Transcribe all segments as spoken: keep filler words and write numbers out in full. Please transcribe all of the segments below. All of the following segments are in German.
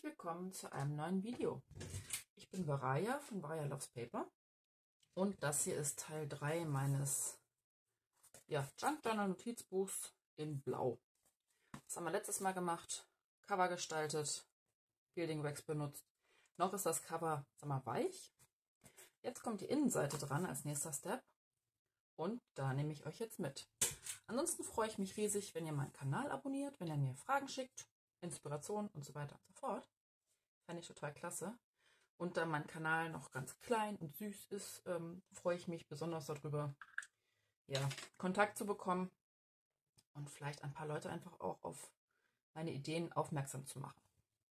willkommen zu einem neuen Video. Ich bin Varaya von Varaya Loves Paper und das hier ist Teil drei meines ja, Junk Journal Notizbuchs in Blau. Das haben wir letztes Mal gemacht, Cover gestaltet, Gilding Wax benutzt. Noch ist das Cover, sag mal, weich. Jetzt kommt die Innenseite dran als nächster Step und da nehme ich euch jetzt mit. Ansonsten freue ich mich riesig, wenn ihr meinen Kanal abonniert, wenn ihr mir Fragen schickt, Inspiration und so weiter und so fort. Fände ich total klasse. Und da mein Kanal noch ganz klein und süß ist, ähm, freue ich mich besonders darüber, ja, Kontakt zu bekommen und vielleicht ein paar Leute einfach auch auf meine Ideen aufmerksam zu machen.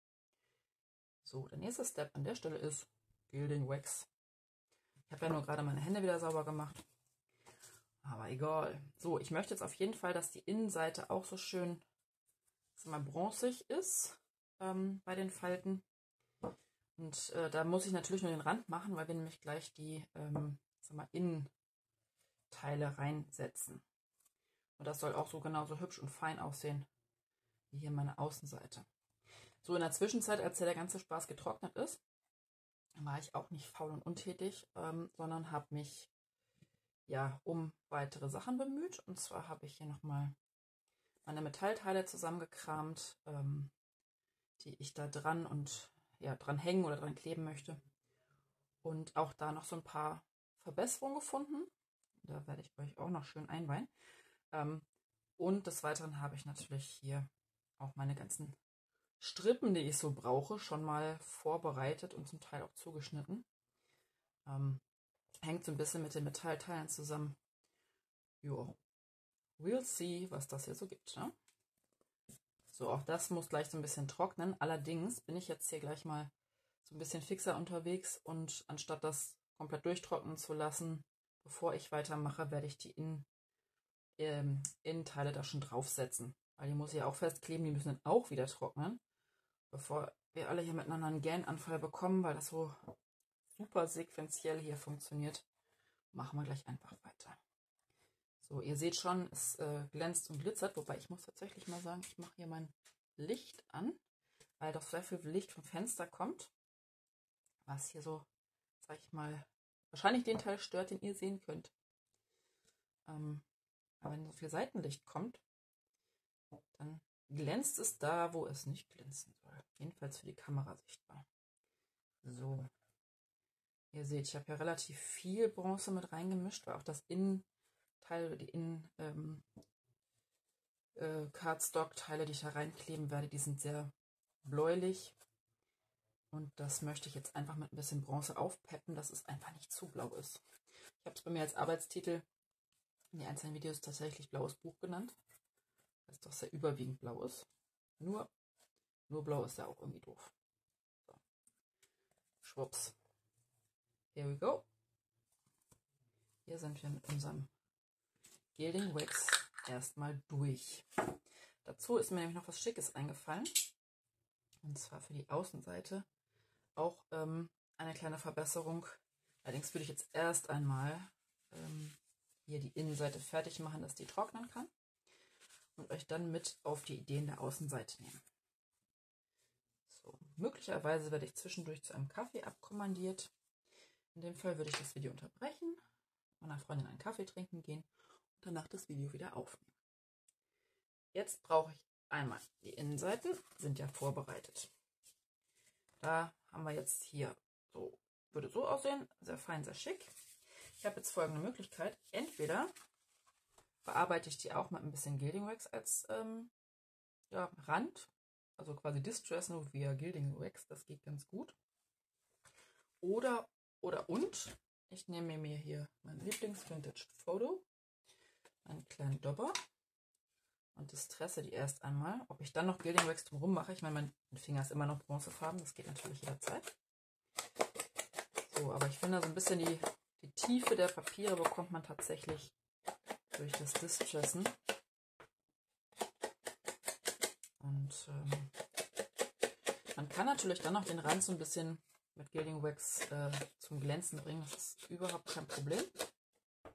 So, der nächste Step an der Stelle ist Gilding Wax. Ich habe ja nur gerade meine Hände wieder sauber gemacht. Aber egal. So, ich möchte jetzt auf jeden Fall, dass die Innenseite auch so schön, sag mal, bronzig ist ähm, bei den Falten. Und äh, da muss ich natürlich nur den Rand machen, weil wir nämlich gleich die ähm, sag mal, Innenteile reinsetzen. Und das soll auch so genauso hübsch und fein aussehen wie hier meine Außenseite. So, in der Zwischenzeit, als der ganze Spaß getrocknet ist, war ich auch nicht faul und untätig, ähm, sondern habe mich ja um weitere Sachen bemüht. Und zwar habe ich hier nochmal meine Metallteile zusammengekramt, ähm, die ich da dran und ja, dran hängen oder dran kleben möchte. Und auch da noch so ein paar Verbesserungen gefunden. Da werde ich euch auch noch schön einweihen. Ähm, und des Weiteren habe ich natürlich hier auch meine ganzen Strippen, die ich so brauche, schon mal vorbereitet und zum Teil auch zugeschnitten. Ähm, hängt so ein bisschen mit den Metallteilen zusammen. Jo, we'll see, was das hier so gibt. Ne? So, auch das muss gleich so ein bisschen trocknen. Allerdings bin ich jetzt hier gleich mal so ein bisschen fixer unterwegs und anstatt das komplett durchtrocknen zu lassen, bevor ich weitermache, werde ich die Innen, ähm, Innenteile da schon draufsetzen. Weil die muss ich ja auch festkleben, die müssen dann auch wieder trocknen, bevor wir alle hier miteinander einen Gähnanfall bekommen, weil das so super sequenziell hier funktioniert. Machen wir gleich einfach weiter. So, ihr seht schon, es äh, glänzt und glitzert, wobei ich muss tatsächlich mal sagen, ich mache hier mein Licht an, weil doch sehr viel Licht vom Fenster kommt, was hier so, sag ich mal, wahrscheinlich den Teil stört, den ihr sehen könnt. Ähm, aber wenn so viel Seitenlicht kommt, dann glänzt es da, wo es nicht glänzen soll. Jedenfalls für die Kamera sichtbar. So, ihr seht, ich habe hier relativ viel Bronze mit reingemischt, weil auch das Innenteil oder die Innen ähm, äh, Cardstock-Teile, die ich da reinkleben werde, die sind sehr bläulich. Und das möchte ich jetzt einfach mit ein bisschen Bronze aufpeppen, dass es einfach nicht zu blau ist. Ich habe es bei mir als Arbeitstitel in den einzelnen Videos tatsächlich blaues Buch genannt, weil es doch sehr überwiegend blau ist. Nur, nur blau ist ja auch irgendwie doof. So. Schwupps. Here we go. Hier sind wir mit unserem Gilding Wax erstmal durch. Dazu ist mir nämlich noch was Schickes eingefallen. Und zwar für die Außenseite auch ähm, eine kleine Verbesserung. Allerdings würde ich jetzt erst einmal ähm, hier die Innenseite fertig machen, dass die trocknen kann. Und euch dann mit auf die Ideen der Außenseite nehmen. So, möglicherweise werde ich zwischendurch zu einem Kaffee abkommandiert. In dem Fall würde ich das Video unterbrechen, meiner Freundin einen Kaffee trinken gehen und danach das Video wieder aufnehmen. Jetzt brauche ich einmal, die Innenseiten sind ja vorbereitet. Da haben wir jetzt hier, so würde so aussehen, sehr fein, sehr schick. Ich habe jetzt folgende Möglichkeit, entweder bearbeite ich die auch mit ein bisschen Gilding Wax als ähm, ja, Rand, also quasi Distress nur via Gilding Wax, das geht ganz gut. Oder, oder und, ich nehme mir hier mein Lieblings-Vintage-Foto, einen kleinen Dobber und distresse die erst einmal. Ob ich dann noch Gilding Wax drumherum mache, ich meine, mein Finger ist immer noch bronzefarben, das geht natürlich jederzeit. So, aber ich finde, so ein bisschen die, die Tiefe der Papiere bekommt man tatsächlich durch das Distressen. Und ähm, man kann natürlich dann noch den Rand so ein bisschen mit Gilding Wax äh, zum Glänzen bringen. Das ist überhaupt kein Problem.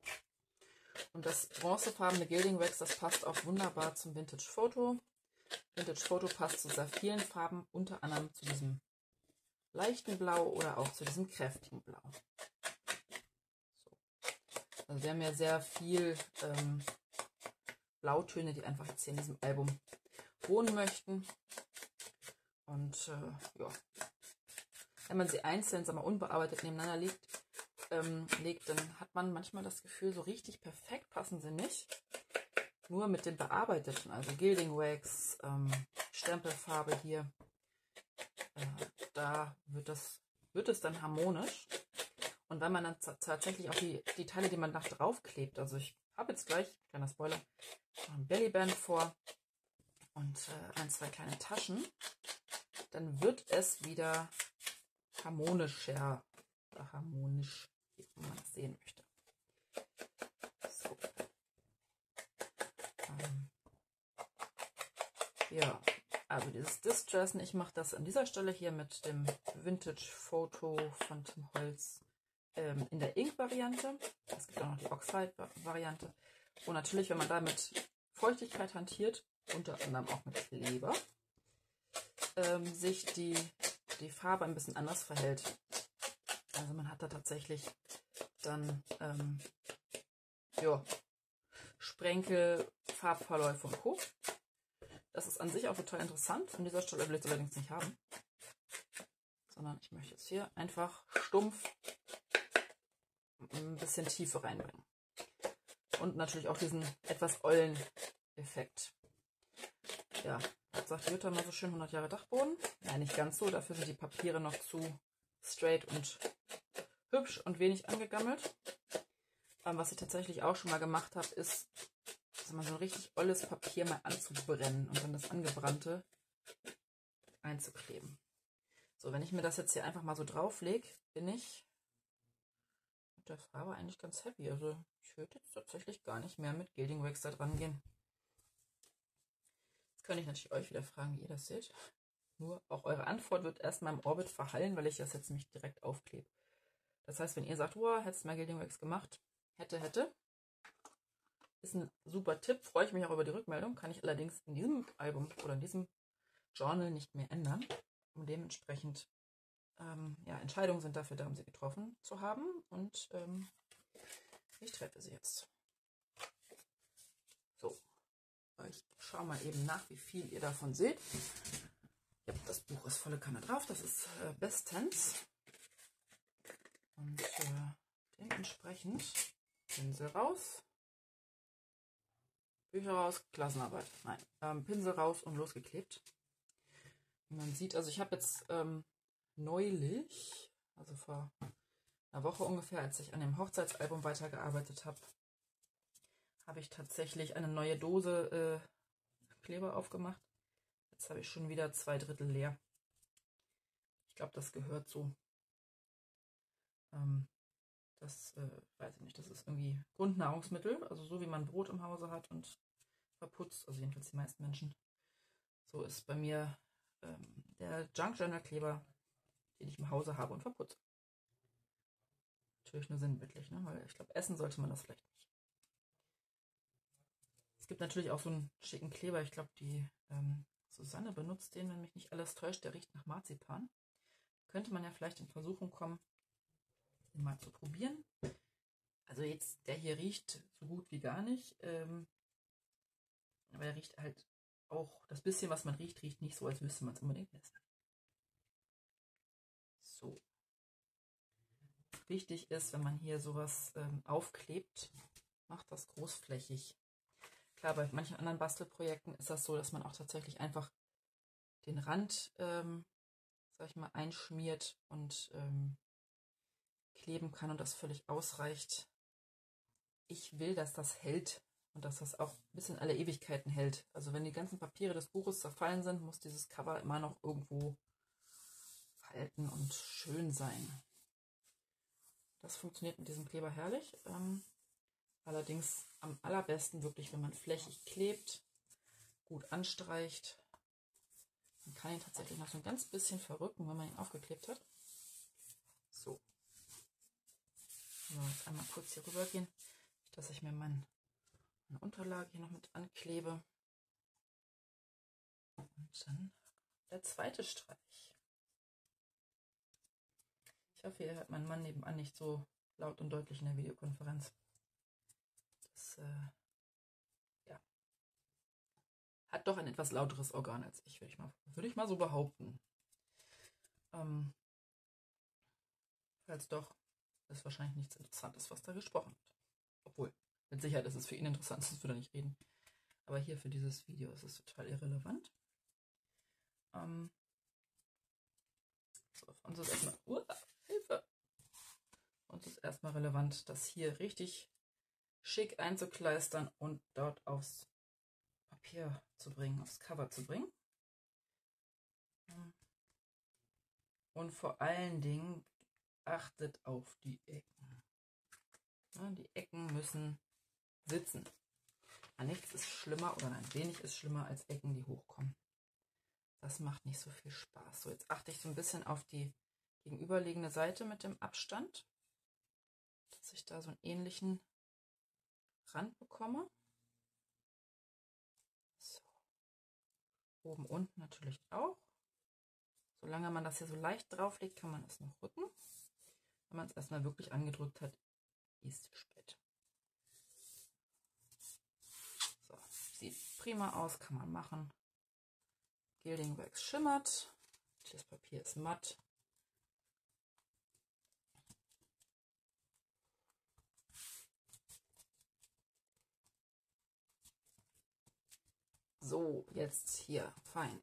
Und das bronzefarbene Gilding Wax, das passt auch wunderbar zum Vintage Foto. Vintage Photo passt zu sehr vielen Farben, unter anderem zu diesem leichten Blau oder auch zu diesem kräftigen Blau. So. Also wir haben ja sehr viel ähm, Blautöne, die einfach jetzt hier in diesem Album wohnen möchten. Und äh, ja, wenn man sie einzeln, sagen wir, unbearbeitet nebeneinander legt, ähm, legt, dann hat man manchmal das Gefühl, so richtig perfekt passen sie nicht. Nur mit den bearbeiteten, also Gilding Wax, ähm, Stempelfarbe hier, äh, da wird, das, wird es dann harmonisch. Und wenn man dann tatsächlich auch die, die Teile, die man nach drauf klebt, also ich habe jetzt gleich, kleiner Spoiler, ein Bellyband vor und äh, ein, zwei kleine Taschen, dann wird es wieder harmonischer, oder harmonisch, wie man das sehen möchte. So. Ähm, ja, also dieses Distressen, ich mache das an dieser Stelle hier mit dem Vintage Photo von Tim Holtz ähm, in der Ink-Variante. Es gibt auch noch die Oxide-Variante. Und natürlich, wenn man da mit Feuchtigkeit hantiert, unter anderem auch mit Kleber, ähm, sich die, die Farbe ein bisschen anders verhält. Also man hat da tatsächlich dann ähm, ja, Sprenkel, Farbverläufe und Co. Das ist an sich auch total interessant. An dieser Stelle will ich es allerdings nicht haben. Sondern ich möchte jetzt hier einfach stumpf ein bisschen Tiefe reinbringen. Und natürlich auch diesen etwas ollen Effekt. Ja, das sagt Jutta mal so schön, hundert Jahre Dachboden. Ja, nicht ganz so. Dafür sind die Papiere noch zu straight und hübsch und wenig angegammelt. Aber was ich tatsächlich auch schon mal gemacht habe, ist so ein richtig olles Papier mal anzubrennen und dann das Angebrannte einzukleben. So, wenn ich mir das jetzt hier einfach mal so drauflege, bin ich mit der Farbe eigentlich ganz happy. Also ich würde jetzt tatsächlich gar nicht mehr mit Gilding Wax da dran gehen. Jetzt könnte ich natürlich euch wieder fragen, wie ihr das seht. Nur auch eure Antwort wird erstmal im Orbit verhallen, weil ich das jetzt nicht direkt aufklebe. Das heißt, wenn ihr sagt, wow, hättest du mal Gilding Wax gemacht, hätte, hätte, ist ein super Tipp, freue ich mich auch über die Rückmeldung, kann ich allerdings in diesem Album oder in diesem Journal nicht mehr ändern. Und dementsprechend, ähm, ja, Entscheidungen sind dafür da, um sie getroffen zu haben. Und ähm, ich treffe sie jetzt. So, ich schaue mal eben nach, wie viel ihr davon seht. Ja, das Buch ist volle Kanne drauf, das ist äh, bestens. Und äh, dementsprechend Pinsel raus. Bücher raus, Klassenarbeit. Nein, ähm, Pinsel raus und losgeklebt. Und man sieht, also ich habe jetzt ähm, neulich, also vor einer Woche ungefähr, als ich an dem Hochzeitsalbum weitergearbeitet habe, habe ich tatsächlich eine neue Dose äh, Kleber aufgemacht. Jetzt habe ich schon wieder zwei Drittel leer. Ich glaube, das gehört so. Ähm, das äh, weiß ich nicht, das ist irgendwie Grundnahrungsmittel, also so wie man Brot im Hause hat und verputzt, also jedenfalls die meisten Menschen. So ist bei mir ähm, der Junk Journal Kleber, den ich im Hause habe und verputze. Natürlich nur sinnbildlich, ne? Weil ich glaube, essen sollte man das vielleicht nicht. Es gibt natürlich auch so einen schicken Kleber, ich glaube, die ähm, Susanne benutzt den, wenn mich nicht alles täuscht, der riecht nach Marzipan. Könnte man ja vielleicht in Versuchung kommen, den mal zu probieren. Also jetzt, der hier riecht so gut wie gar nicht, ähm, aber er riecht halt auch, das bisschen, was man riecht, riecht nicht so, als müsste man es unbedingt essen. So. Wichtig ist, wenn man hier sowas ähm, aufklebt, macht das großflächig. Klar, bei manchen anderen Bastelprojekten ist das so, dass man auch tatsächlich einfach den Rand, ähm, sag ich mal, einschmiert und ähm, kleben kann und das völlig ausreicht. Ich will, dass das hält und dass das auch bis in alle Ewigkeiten hält. Also wenn die ganzen Papiere des Buches zerfallen sind, muss dieses Cover immer noch irgendwo halten und schön sein. Das funktioniert mit diesem Kleber herrlich. Ähm, allerdings am allerbesten wirklich, wenn man flächig klebt, gut anstreicht. Man kann ihn tatsächlich noch so ein ganz bisschen verrücken, wenn man ihn aufgeklebt hat. So. So, jetzt einmal kurz hier rüber gehen, dass ich mir mein, meine Unterlage hier noch mit anklebe. Und dann der zweite Streich. Ich hoffe, ihr hört meinen Mann nebenan nicht so laut und deutlich in der Videokonferenz. Das äh, ja, hat doch ein etwas lauteres Organ als ich, würde ich mal, würde ich mal so behaupten. Ähm, falls doch, ist wahrscheinlich nichts Interessantes, was da gesprochen wird. Obwohl, mit Sicherheit ist es für ihn interessant, sonst würde er nicht reden. Aber hier für dieses Video ist es total irrelevant. Ähm, so, für uns ist erstmal, uh, Hilfe! Für uns ist erstmal relevant, das hier richtig schick einzukleistern und dort aufs Papier zu bringen, aufs Cover zu bringen. Und vor allen Dingen achtet auf die Ecken. Ja, die Ecken müssen sitzen. Nichts ist schlimmer oder nein, wenig ist schlimmer als Ecken, die hochkommen. Das macht nicht so viel Spaß. So, jetzt achte ich so ein bisschen auf die gegenüberliegende Seite mit dem Abstand, dass ich da so einen ähnlichen Rand bekomme. So. Oben, unten natürlich auch. Solange man das hier so leicht drauflegt, kann man es noch rücken. Wenn man es erstmal wirklich angedrückt hat, ist es spät. So, sieht prima aus, kann man machen. Gilding Wax schimmert. Das Papier ist matt. So, jetzt hier fein.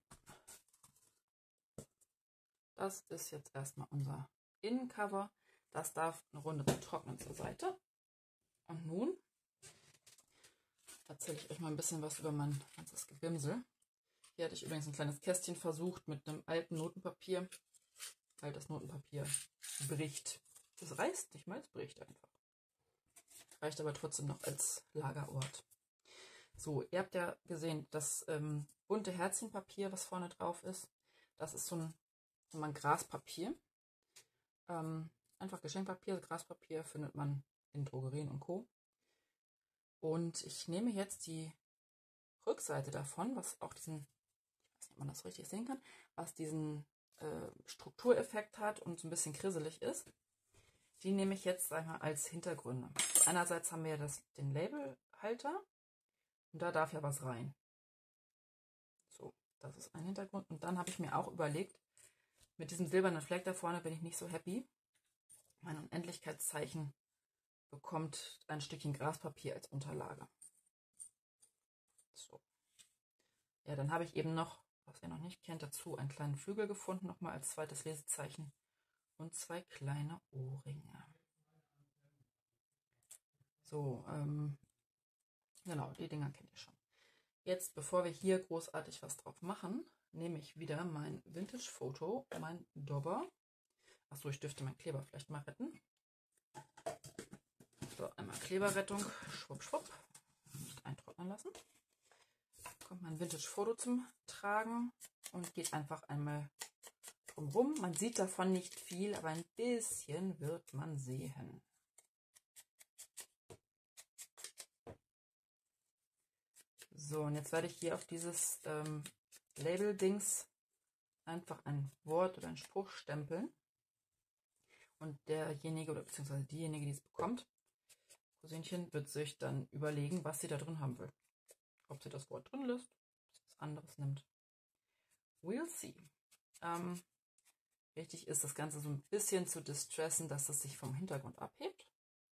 Das ist jetzt erstmal unser Innencover. Das darf eine Runde trocknen zur Seite. Und nun erzähle ich euch mal ein bisschen was über mein ganzes Gebimsel. Hier hatte ich übrigens ein kleines Kästchen versucht mit einem alten Notenpapier, weil das Notenpapier bricht. Das reißt nicht mal, es bricht einfach. Reicht aber trotzdem noch als Lagerort. So, ihr habt ja gesehen, das ähm, bunte Herzchenpapier, was vorne drauf ist, das ist so ein, so ein Graspapier. Ähm, einfach Geschenkpapier, Graspapier findet man in Drogerien und Co. Und ich nehme jetzt die Rückseite davon, was auch diesen, ich weiß nicht, ob man das richtig sehen kann, was diesen äh, Struktureffekt hat und so ein bisschen krisselig ist. Die nehme ich jetzt einmal als Hintergründe. So, einerseits haben wir das, den Labelhalter und da darf ja was rein. So, das ist ein Hintergrund. Und dann habe ich mir auch überlegt, mit diesem silbernen Fleck da vorne bin ich nicht so happy. Mein Unendlichkeitszeichen bekommt ein Stückchen Graspapier als Unterlage. So. Ja, dann habe ich eben noch, was ihr noch nicht kennt, dazu einen kleinen Flügel gefunden, nochmal als zweites Lesezeichen und zwei kleine Ohrringe. So, ähm, genau, die Dinger kennt ihr schon. Jetzt, bevor wir hier großartig was drauf machen, nehme ich wieder mein Vintage-Foto, mein Dobber. Achso, ich dürfte meinen Kleber vielleicht mal retten. So, einmal Kleberrettung, schwupp, schwupp. Nicht eintrocknen lassen. Kommt mein Vintage-Foto zum Tragen und geht einfach einmal drumherum. Man sieht davon nicht viel, aber ein bisschen wird man sehen. So, und jetzt werde ich hier auf dieses ähm, Label-Dings einfach ein Wort oder einen Spruch stempeln. Und derjenige oder beziehungsweise diejenige, die es bekommt, Cousinchen, wird sich dann überlegen, was sie da drin haben will. Ob sie das Wort drin lässt, ob sie was anderes nimmt. We'll see. Ähm, wichtig ist, das Ganze so ein bisschen zu distressen, dass es sich vom Hintergrund abhebt.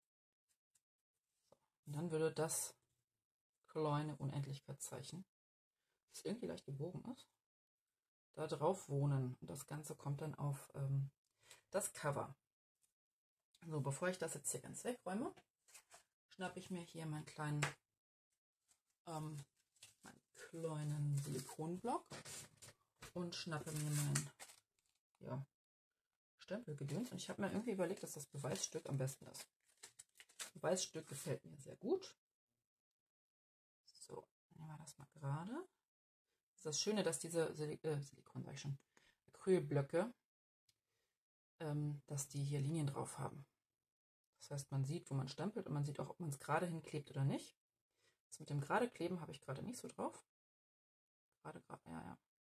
Und dann würde das kleine Unendlichkeitszeichen, das irgendwie leicht gebogen ist, da drauf wohnen. Und das Ganze kommt dann auf ähm, das Cover. So, bevor ich das jetzt hier ganz wegräume, schnappe ich mir hier meinen kleinen, ähm, meinen kleinen Silikonblock und schnappe mir mein ja, Stempelgedöns. Und ich habe mir irgendwie überlegt, dass das Beweisstück am besten ist. Das Beweisstück gefällt mir sehr gut. So, nehmen wir das mal gerade. Das ist das Schöne, dass diese Silik äh, Silikon, sag ich schon, Acrylblöcke, ähm, dass die hier Linien drauf haben. Das heißt, man sieht, wo man stempelt und man sieht auch, ob man es gerade hinklebt oder nicht. Das mit dem gerade Kleben habe ich gerade nicht so drauf. Gerade, gerade, ja, ja.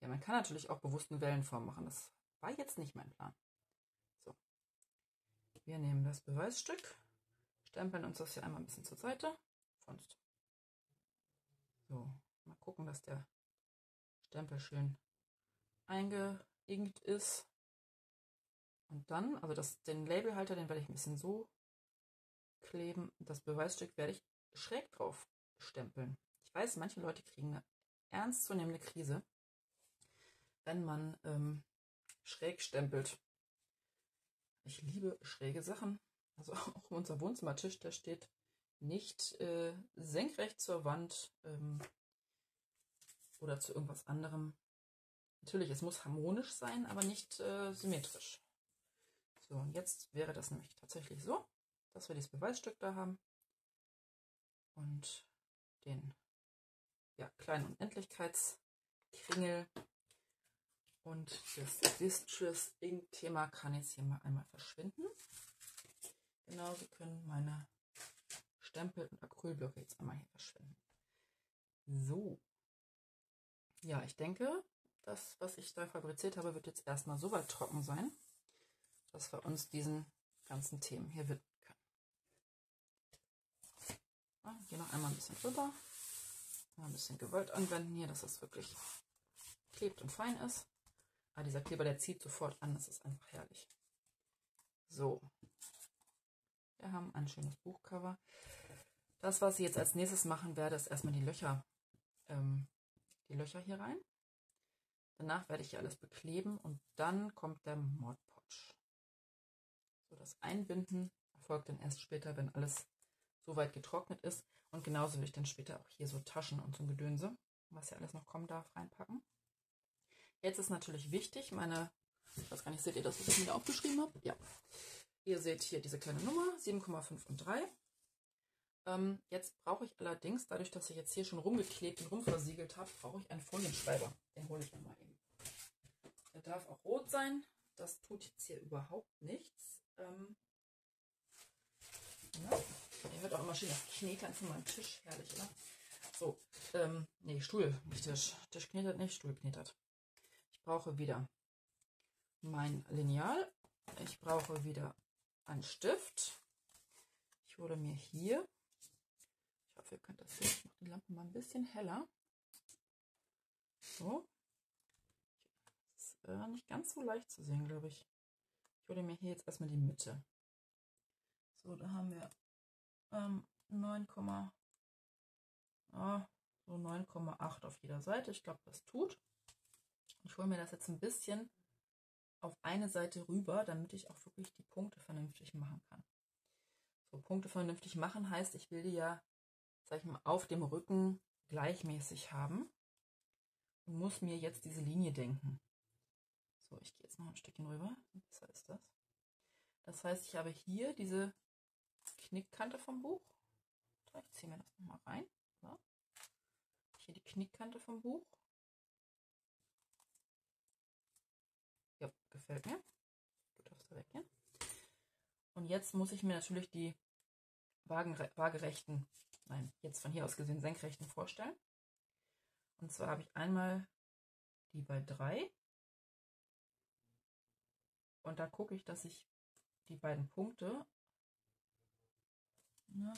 Ja, man kann natürlich auch bewusst eine Wellenform machen. Das war jetzt nicht mein Plan. So. Wir nehmen das Beweisstück, stempeln uns das hier einmal ein bisschen zur Seite. Sonst. So, mal gucken, dass der Stempel schön eingeinkt ist. Und dann, also das, den Labelhalter, den werde ich ein bisschen so kleben. Das Beweisstück werde ich schräg drauf stempeln. Ich weiß, manche Leute kriegen eine ernstzunehmende Krise, wenn man ähm, schräg stempelt. Ich liebe schräge Sachen. Also auch unser Wohnzimmertisch, der steht nicht äh, senkrecht zur Wand ähm, oder zu irgendwas anderem. Natürlich, es muss harmonisch sein, aber nicht äh, symmetrisch. So, und jetzt wäre das nämlich tatsächlich so, dass wir dieses Beweisstück da haben und den ja, kleinen Unendlichkeitskringel. Und das Distress Ink Thema kann jetzt hier mal einmal verschwinden. Genauso können meine Stempel und Acrylblöcke jetzt einmal hier verschwinden. So. Ja, ich denke, das, was ich da fabriziert habe, wird jetzt erstmal so weit trocken sein, dass wir uns diesen ganzen Themen hier widmen können. Ja, hier noch einmal ein bisschen drüber. Mal ein bisschen Gewalt anwenden hier, dass das wirklich klebt und fein ist. Aber dieser Kleber, der zieht sofort an, das ist einfach herrlich. So. Wir haben ein schönes Buchcover. Das, was ich jetzt als nächstes machen werde, ist erstmal die Löcher, ähm, die Löcher hier rein. Danach werde ich hier alles bekleben und dann kommt der Mod Podge. So, das Einbinden erfolgt dann erst später, wenn alles so weit getrocknet ist. Und genauso will ich dann später auch hier so Taschen und so ein Gedönse, was ja alles noch kommen darf, reinpacken. Jetzt ist natürlich wichtig, meine, ich weiß gar nicht, seht ihr das, was ich mir aufgeschrieben habe? Ja. Ihr seht hier diese kleine Nummer, sieben Komma fünf und drei. Ähm, jetzt brauche ich allerdings, dadurch, dass ich jetzt hier schon rumgeklebt und rumversiegelt habe, brauche ich einen Folienschreiber. Den hole ich nochmal eben. Der darf auch rot sein. Das tut jetzt hier überhaupt nichts. Ähm, ja. Ihr hört auch immer schön das Knetern von meinem Tisch. Herrlich, oder? So, ähm, nee, Stuhl, nicht Tisch. Tisch knetert nicht, Stuhl knetert. Ich brauche wieder mein Lineal. Ich brauche wieder einen Stift. Ich hole mir hier, ich hoffe, ihr könnt das sehen, ich mache die Lampe mal ein bisschen heller. So. Das ist äh, nicht ganz so leicht zu sehen, glaube ich. Ich hole mir hier jetzt erstmal die Mitte. So, da haben wir ähm, neun, ah, so neun Komma acht auf jeder Seite. Ich glaube, das tut. Ich hole mir das jetzt ein bisschen auf eine Seite rüber, damit ich auch wirklich die Punkte vernünftig machen kann. So, Punkte vernünftig machen heißt, ich will die ja, sag ich mal, auf dem Rücken gleichmäßig haben und muss mir jetzt diese Linie denken. So, ich gehe jetzt noch ein Stückchen rüber. Besser ist das. Das heißt, ich habe hier diese Knickkante vom Buch. Ich ziehe mir das nochmal rein. So. Hier die Knickkante vom Buch. Ja, gefällt mir. Du darfst da weggehen. Und jetzt muss ich mir natürlich die waagerechten, nein, jetzt von hier aus gesehen senkrechten vorstellen. Und zwar habe ich einmal die bei drei. Und da gucke ich, dass ich die beiden Punkte ja,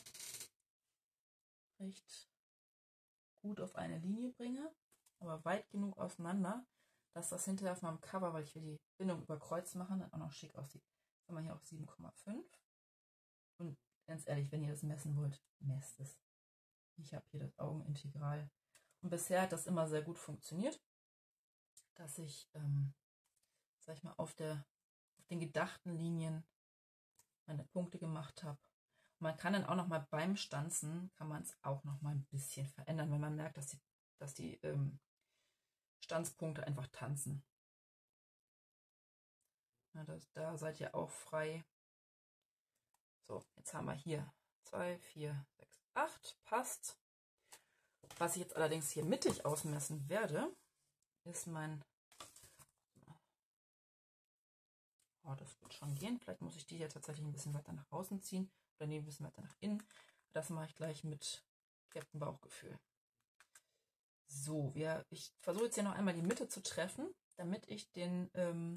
recht gut auf eine Linie bringe, aber weit genug auseinander, dass das hinterher auf meinem Cover, weil ich will die Bindung über Kreuz machen, dann auch noch schick aussieht. Jetzt haben wir hier auch sieben Komma fünf. Und ganz ehrlich, wenn ihr das messen wollt, messt es. Ich habe hier das Augenintegral. Und bisher hat das immer sehr gut funktioniert, dass ich, ähm, sag ich mal, auf, der, auf den gedachten Linien meine Punkte gemacht habe. Man kann dann auch noch mal beim Stanzen, kann man es auch noch mal ein bisschen verändern, wenn man merkt, dass die, dass die ähm, Stanzpunkte einfach tanzen. Ja, das, da seid ihr auch frei. So, jetzt haben wir hier zwei, vier, sechs, acht, passt. Was ich jetzt allerdings hier mittig ausmessen werde, ist mein, oh, das wird schon gehen, vielleicht muss ich die hier tatsächlich ein bisschen weiter nach außen ziehen oder nee, ein bisschen weiter nach innen. Das mache ich gleich mit Captain Bauchgefühl. So, wir, ich versuche jetzt hier noch einmal die Mitte zu treffen, damit ich den ähm,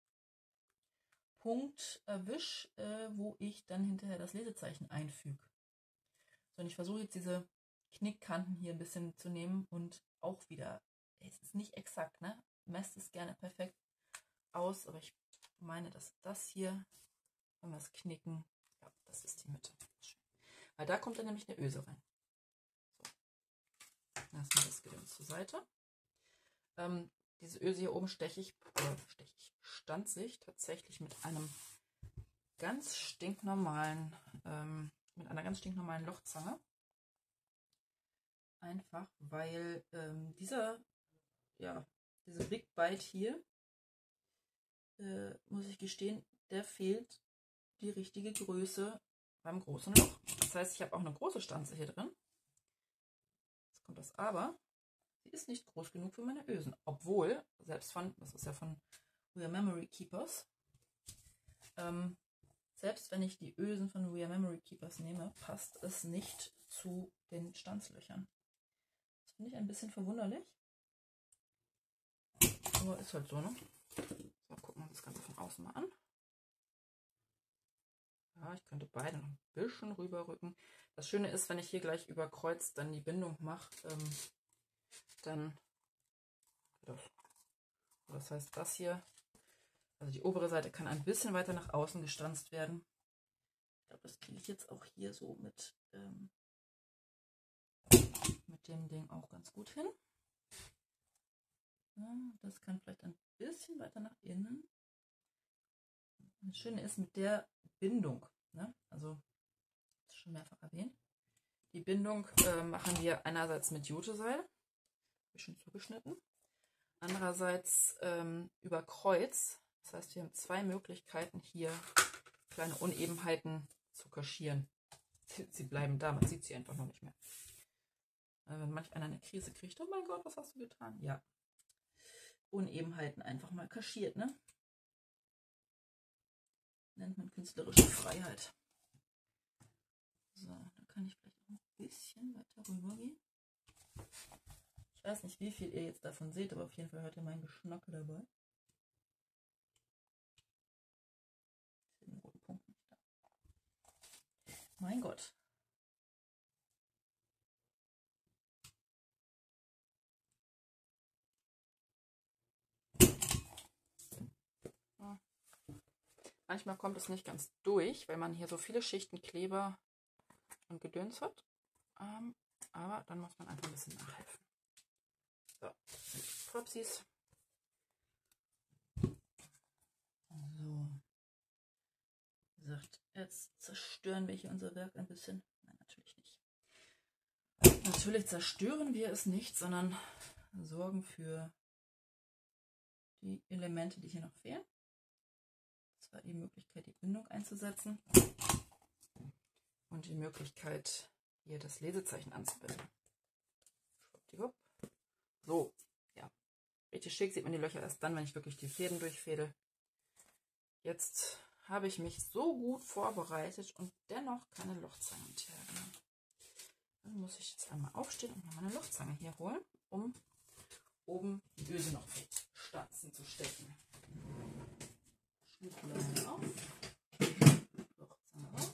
Punkt erwische, äh, wo ich dann hinterher das Lesezeichen einfüge. So, und ich versuche jetzt diese Knickkanten hier ein bisschen zu nehmen und auch wieder, es ist nicht exakt, ne? Messt es gerne perfekt aus, aber ich meine, dass das hier, wenn wir es knicken, ja, das ist die Mitte. Schön. Weil da kommt dann nämlich eine Öse rein. So, lassen wir das Gedöns zur Seite. Ähm, diese Öse hier oben steche ich, äh, steche ich, stanze ich tatsächlich mit einem ganz stinknormalen, ähm, mit einer ganz stinknormalen Lochzange. Einfach, weil ähm, dieser, ja, diese Big Bite hier, äh, muss ich gestehen, der fehlt die richtige Größe beim großen Loch. Das heißt, ich habe auch eine große Stanze hier drin. Jetzt kommt das Aber. Sie ist nicht groß genug für meine Ösen. Obwohl, selbst von, das ist ja von We Are Memory Keepers, ähm, selbst wenn ich die Ösen von We Are Memory Keepers nehme, passt es nicht zu den Stanzlöchern. Das finde ich ein bisschen verwunderlich. Aber ist halt so, ne? So, gucken wir uns das Ganze von außen mal an. Ja, ich könnte beide noch ein bisschen rüberrücken. Das Schöne ist, wenn ich hier gleich über Kreuz dann die Bindung mache, ähm, dann das. Das heißt, das hier, also die obere Seite kann ein bisschen weiter nach außen gestanzt werden. Ich glaube, das kriege ich jetzt auch hier so mit, ähm, mit dem Ding auch ganz gut hin. Ja, das kann vielleicht ein bisschen weiter nach innen. Das Schöne ist mit der Bindung, ne? Also, das ist schon mehrfach erwähnt. Die Bindung äh, machen wir einerseits mit Juteseil, ein bisschen zugeschnitten. Andererseits ähm, über Kreuz. Das heißt, wir haben zwei Möglichkeiten hier kleine Unebenheiten zu kaschieren. Sie, sie bleiben da, man sieht sie einfach noch nicht mehr. Äh, wenn manch einer eine Krise kriegt, oh mein Gott, was hast du getan? Ja, Unebenheiten einfach mal kaschiert, ne? Nennt man künstlerische Freiheit. So, dann kann ich vielleicht noch ein bisschen weiter rüber gehen. Ich weiß nicht, wie viel ihr jetzt davon seht, aber auf jeden Fall hört ihr meinen Geschnacke dabei. Den roten Punkt nicht da. Mein Gott. Ja. Manchmal kommt es nicht ganz durch, weil man hier so viele Schichten Kleber und Gedöns hat. Ähm, aber dann muss man einfach ein bisschen nachhelfen. So, Propsies. So. Wie gesagt, jetzt zerstören wir hier unser Werk ein bisschen. Nein, natürlich nicht. Natürlich zerstören wir es nicht, sondern sorgen für die Elemente, die hier noch fehlen. Das war die Möglichkeit, die Bindung einzusetzen. Und die Möglichkeit, hier das Lesezeichen anzubinden. Schwuppdiwupp. So, ja. Richtig schick sieht man die Löcher erst dann, wenn ich wirklich die Fäden durchfädel. Jetzt habe ich mich so gut vorbereitet und dennoch keine Lochzange hinterhergenommen. Dann muss ich jetzt einmal aufstehen und mir meine Lochzange hier holen, um oben die Öse noch stanzen zu stechen. Schnittleine auf. Lochzange raus.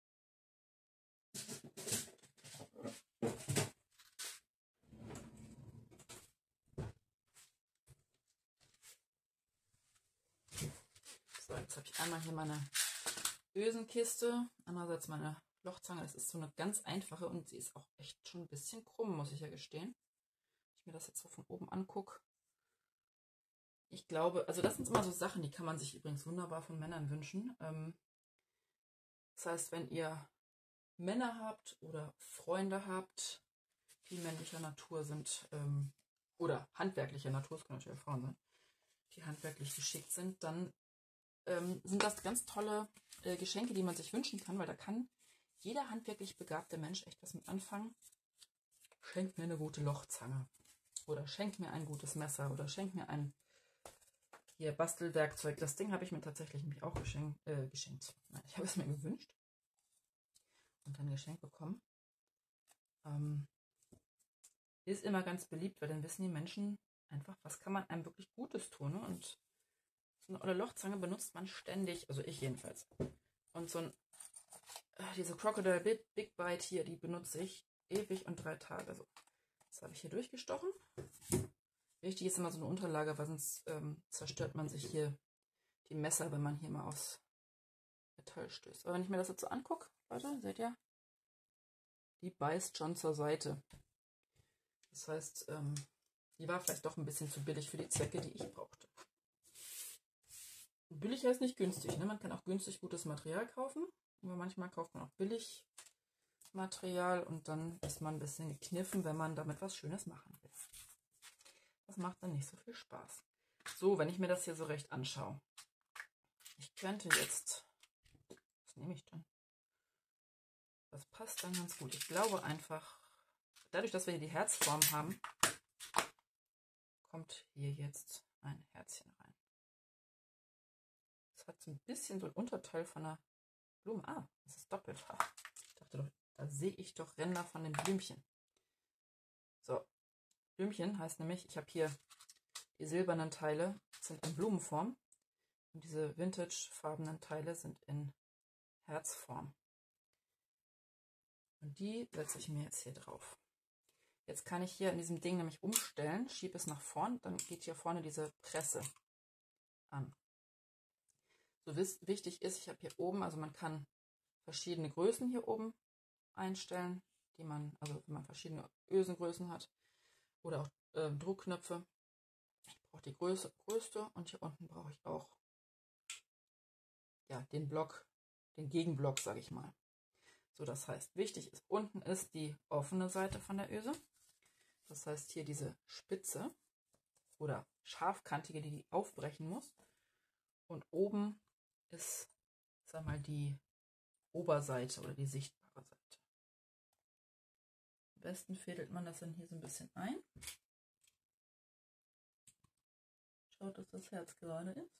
So, jetzt habe ich einmal hier meine Ösenkiste, andererseits meine Lochzange. Das ist so eine ganz einfache und sie ist auch echt schon ein bisschen krumm, muss ich ja gestehen. Wenn ich mir das jetzt so von oben angucke. Ich glaube, also das sind immer so Sachen, die kann man sich übrigens wunderbar von Männern wünschen. Ähm, das heißt, wenn ihr Männer habt oder Freunde habt, die männlicher Natur sind, ähm, oder handwerklicher Natur, es können natürlich auch Frauen sein, die handwerklich geschickt sind, dann ähm, sind das ganz tolle äh, Geschenke, die man sich wünschen kann, weil da kann jeder handwerklich begabte Mensch echt was mit anfangen. Schenkt mir eine gute Lochzange oder schenkt mir ein gutes Messer oder schenkt mir ein hier Bastelwerkzeug. Das Ding habe ich mir tatsächlich nämlich auch geschenkt. Äh, geschenkt. Nein, ich habe es mir gewünscht und dann geschenkt bekommen. Ähm, ist immer ganz beliebt, weil dann wissen die Menschen einfach, was kann man einem wirklich Gutes tun. Ne? Und so eine olle Lochzange benutzt man ständig, also ich jedenfalls. Und so ein, äh, diese Crocodile Big, Big Bite hier, die benutze ich ewig und drei Tage. So, das habe ich hier durchgestochen. Wichtig ist immer so eine Unterlage, weil sonst ähm, zerstört man sich hier die Messer, wenn man hier mal aufs Metall stößt. Aber wenn ich mir das jetzt so angucke, Leute, seht ihr, die beißt schon zur Seite. Das heißt, ähm, die war vielleicht doch ein bisschen zu billig für die Zwecke, die ich brauchte. Billig heißt nicht günstig, ne? Man kann auch günstig gutes Material kaufen, aber manchmal kauft man auch billig Material und dann ist man ein bisschen gekniffen, wenn man damit was Schönes machen will. Das macht dann nicht so viel Spaß. So, wenn ich mir das hier so recht anschaue. Ich könnte jetzt, was nehme ich denn? Das passt dann ganz gut. Ich glaube einfach, dadurch, dass wir hier die Herzform haben, kommt hier jetzt ein Herzchen rein. Das hat so ein bisschen so ein Unterteil von einer Blume. Ah, das ist doppelt. Ich dachte doch, da sehe ich doch Ränder von dem Blümchen. So, Blümchen heißt nämlich, ich habe hier die silbernen Teile, sind in Blumenform und diese vintage-farbenen Teile sind in Herzform. Und die setze ich mir jetzt hier drauf. Jetzt kann ich hier in diesem Ding nämlich umstellen, schiebe es nach vorn, dann geht hier vorne diese Presse an. So wichtig ist, ich habe hier oben, also man kann verschiedene Größen hier oben einstellen, die man, also wenn man verschiedene Ösengrößen hat oder auch äh, Druckknöpfe. Ich brauche die Größe, größte und hier unten brauche ich auch ja, den Block, den Gegenblock, sage ich mal. So, das heißt, wichtig ist, unten ist die offene Seite von der Öse. Das heißt, hier diese Spitze oder scharfkantige, die die aufbrechen muss. Und oben ist, sag mal, die Oberseite oder die sichtbare Seite. Am besten fädelt man das dann hier so ein bisschen ein. Schaut, dass das Herz gerade ist.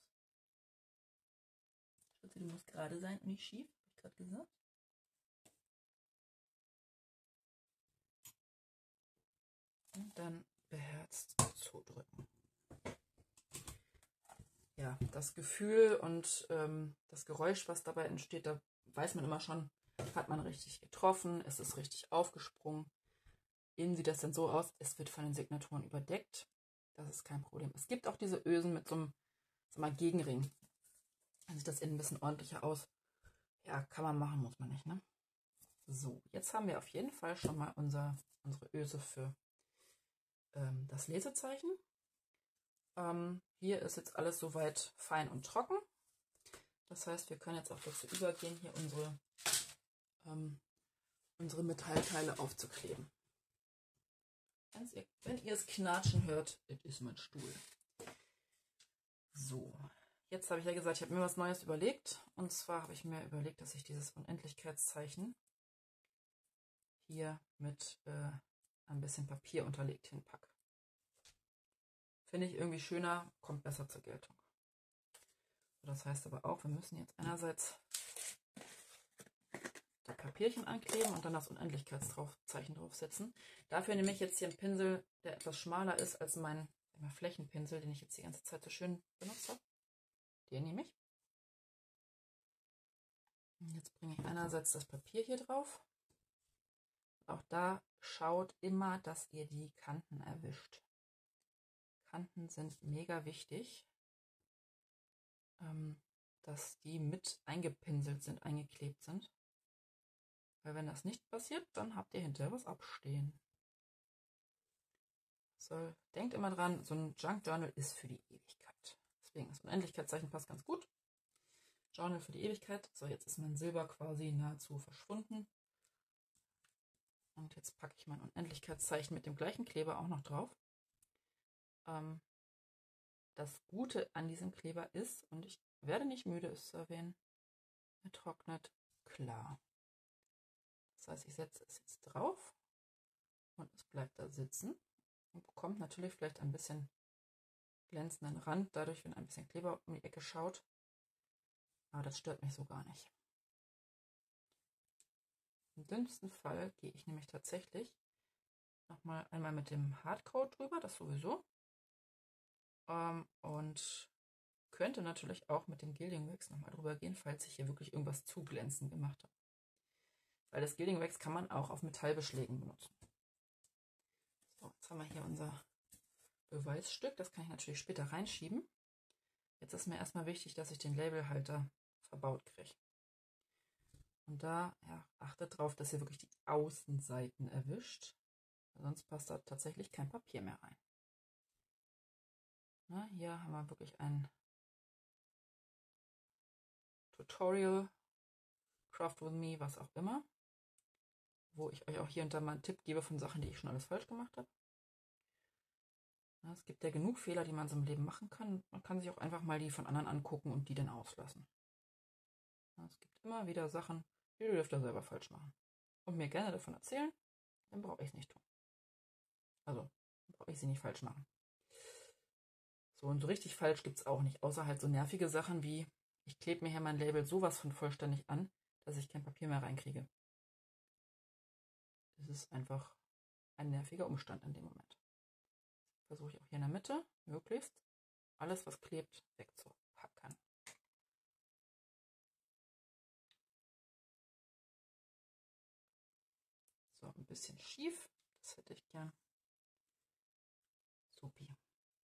Schaut, die muss gerade sein und nicht schief, habe ich gerade gesagt. Und dann beherzt zudrücken. Ja, das Gefühl und ähm, das Geräusch, was dabei entsteht, da weiß man immer schon, hat man richtig getroffen, es ist richtig aufgesprungen. Innen sieht das dann so aus, es wird von den Signaturen überdeckt. Das ist kein Problem. Es gibt auch diese Ösen mit so einem, so einem Gegenring. Dann sieht das innen ein bisschen ordentlicher aus. Ja, kann man machen, muss man nicht, ne? So, jetzt haben wir auf jeden Fall schon mal unser, unsere Öse für ähm, das Lesezeichen. Ähm, hier ist jetzt alles soweit fein und trocken. Das heißt, wir können jetzt auch dazu übergehen, hier unsere, ähm, unsere Metallteile aufzukleben. Ihr, wenn ihr es knatschen hört, das ist mein Stuhl. So, jetzt habe ich ja gesagt, ich habe mir was Neues überlegt. Und zwar habe ich mir überlegt, dass ich dieses Unendlichkeitszeichen hier mit äh, ein bisschen Papier unterlegt hinpacke. Finde ich irgendwie schöner, kommt besser zur Geltung. So, das heißt aber auch, wir müssen jetzt einerseits das Papierchen ankleben und dann das Unendlichkeitszeichen draufsetzen. Dafür nehme ich jetzt hier einen Pinsel, der etwas schmaler ist als mein Flächenpinsel, den ich jetzt die ganze Zeit so schön benutzt habe. Den nehme ich. Und jetzt bringe ich einerseits das Papier hier drauf. Auch da schaut immer, dass ihr die Kanten erwischt. Kanten sind mega wichtig, ähm, dass die mit eingepinselt sind, eingeklebt sind. Weil wenn das nicht passiert, dann habt ihr hinterher was abstehen. So, denkt immer dran, so ein Junk Journal ist für die Ewigkeit. Deswegen das Unendlichkeitszeichen passt ganz gut. Journal für die Ewigkeit. So, jetzt ist mein Silber quasi nahezu verschwunden. Und jetzt packe ich mein Unendlichkeitszeichen mit dem gleichen Kleber auch noch drauf. Ähm, das Gute an diesem Kleber ist, und ich werde nicht müde es zu erwähnen, er trocknet klar. Das heißt, ich setze es jetzt drauf und es bleibt da sitzen und bekommt natürlich vielleicht ein bisschen glänzenden Rand, dadurch, wenn ein bisschen Kleber um die Ecke schaut. Aber das stört mich so gar nicht. Im dünnsten Fall gehe ich nämlich tatsächlich nochmal einmal mit dem Hardcoat drüber, das sowieso. Ähm, und könnte natürlich auch mit dem Gilding Wax nochmal drüber gehen, falls ich hier wirklich irgendwas zu glänzend gemacht habe. Weil das Gilding Wax kann man auch auf Metallbeschlägen benutzen. So, jetzt haben wir hier unser Beweisstück. Das kann ich natürlich später reinschieben. Jetzt ist mir erstmal wichtig, dass ich den Labelhalter verbaut kriege. Und da ja, achtet darauf, dass ihr wirklich die Außenseiten erwischt. Sonst passt da tatsächlich kein Papier mehr rein. Na, hier haben wir wirklich ein Tutorial, Craft with me, was auch immer, wo ich euch auch hier und da mal einen Tipp gebe von Sachen, die ich schon alles falsch gemacht habe. Ja, es gibt ja genug Fehler, die man so im Leben machen kann. Man kann sich auch einfach mal die von anderen angucken und die dann auslassen. Ja, es gibt immer wieder Sachen, die du dürft ihr selber falsch machen. Und mir gerne davon erzählen, dann brauche ich es nicht tun. Also, dann brauche ich sie nicht falsch machen. So, und so richtig falsch gibt es auch nicht, außer halt so nervige Sachen wie, ich klebe mir hier mein Label sowas von vollständig an, dass ich kein Papier mehr reinkriege. Das ist einfach ein nerviger Umstand in dem Moment. Versuche ich auch hier in der Mitte möglichst alles, was klebt, wegzupacken. So, ein bisschen schief, das hätte ich gern. Supi.